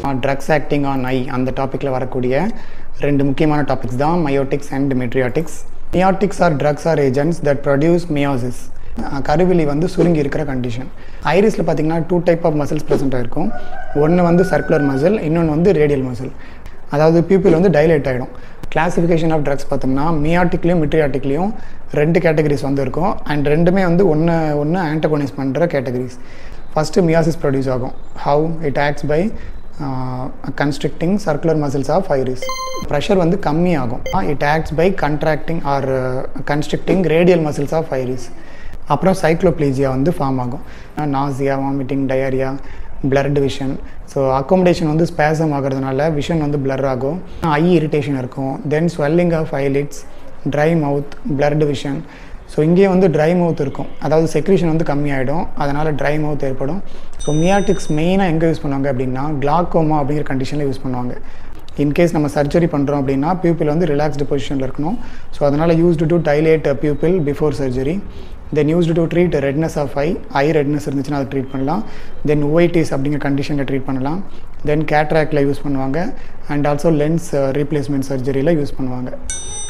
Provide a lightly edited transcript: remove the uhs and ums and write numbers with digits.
Drugs acting on I அந்த டாப்பிக்கில் வரக்கூடிய ரெண்டு முக்கியமான டாபிக்ஸ் தான் miotics and mydriatics. Miotics are drugs or agents that produce miosis. கருவிழி வந்து சுருங்கி இருக்கிற கண்டிஷன். ஐரிஸில் பார்த்தீங்கன்னா 2 டைப் ஆஃப் மசில்ஸ் ப்ரெசென்ட் ஆகிருக்கும். ஒன்று வந்து சர்க்குலர் மசில், இன்னொன்று வந்து ரேடியல் மசில். அதாவது பியூப்பிள் வந்து டைலேட் ஆகிடும். கிளாசிஃபிகேஷன் ஆஃப் ட்ரக்ஸ் பார்த்தோம்னா மியாட்டிக்லேயும் மெட்ரியாட்டிக்லேயும் 2 கேட்டகரிஸ் வந்து இருக்கும். அண்ட் ரெண்டுமே வந்து ஒன்று ஆன்டகோனைஸ் பண்ணுற கேட்டகரிஸ். ஃபஸ்ட்டு மியாசிஸ் ப்ரொடியூஸ் ஆகும். How it acts by constricting circular muscles of iris. Pressure வந்து கம்மியாகும். It acts by contracting or constricting radial muscles of iris. அப்புறம் சைக்ளோப்ளீஜியா வந்து ஃபார்ம் ஆகும். Nausea, vomiting, diarrhoea, blurred vision. So accommodation வந்து spasm ஆகிறதுனால vision வந்து blur ஆகும். Eye irritation இருக்கும். Then swelling of eyelids, dry mouth, blurred vision. So இங்கே வந்து ட்ரை மவுத் இருக்கும். அதாவது செக்ரீஷன் வந்து கம்மியாகிடும். அதனால் ட்ரை மவுத் ஏற்படும். ஸோ மியாட்டிக்ஸ் மெயினாக எங்கே யூஸ் பண்ணுவாங்க அப்படின்னா கிளாக்கோமா அப்படிங்கிற கண்டிஷனில் யூஸ் பண்ணுவாங்க. இன்கேஸ் நம்ம சர்ஜரி பண்ணுறோம் அப்படின்னா பியூப்பிள் வந்து ரிலாக்ஸ்டு பொசிஷனில் இருக்கணும். ஸோ அதனால் used to dilate pupil before surgery. Then used to treat redness of eye redness இருந்துச்சுன்னா அதை ட்ரீட் பண்ணலாம். தென் ஓஐடிஸ் அப்படிங்கிற கண்டிஷனில் ட்ரீட் பண்ணலாம். தென் கேட்ராக்டில் யூஸ் பண்ணுவாங்க. அண்ட் ஆல்சோ லென்ஸ் ரீப்ளேஸ்மெண்ட் சர்ஜரியில் யூஸ் பண்ணுவாங்க.